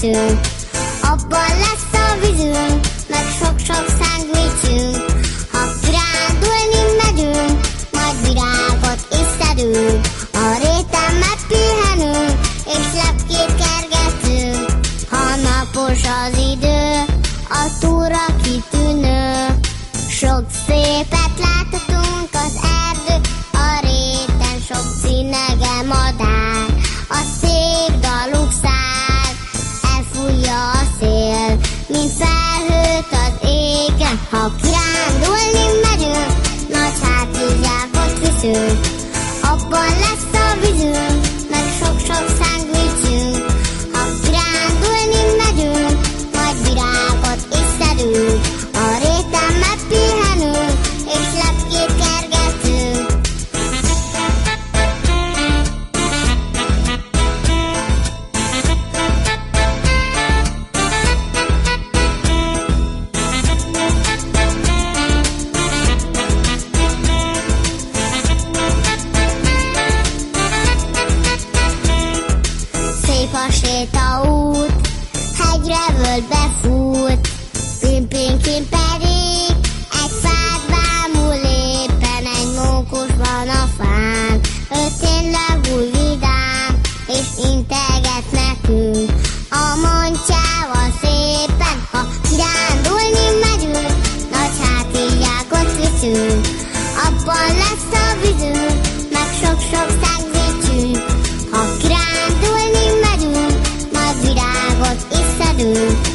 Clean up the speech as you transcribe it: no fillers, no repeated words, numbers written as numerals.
viszünk. Abban lesz a vízünk, meg sok-sok szendvicsünk. Ha kirándulni megyünk, majd virágot is szedünk. A réten megpihenünk, és lepkét kergetünk. Ha napos az idő, a túra kitűnő. Sok szépet láthatunk az erdő, a réten sok színege madár. A szép daluk száll, elfújja a szél, mint felhőt az égen. Ha kirándulni megyünk, nagy hátizsákot viszünk. Abban lesz a vízünk, meg sok-sok szendvicsünk. Ha kirándulni megyünk, majd virágot is szedünk. A réten megpihenünk, és lepkét kergetünk. Szép a sétaút, hegyre völgybe fut, pimpinkin pedig egy fát bámul éppen, egy mókus van a fán. Ő tényleg új vidám, és integet nekünk a mancsával szépen. Ha kirándulni megyünk, nagy hátizsákot viszünk. Abban lesz a vízünk, meg sok-sok szendvicsünk. Ha kirándulni megyünk, majd virágot is szedünk.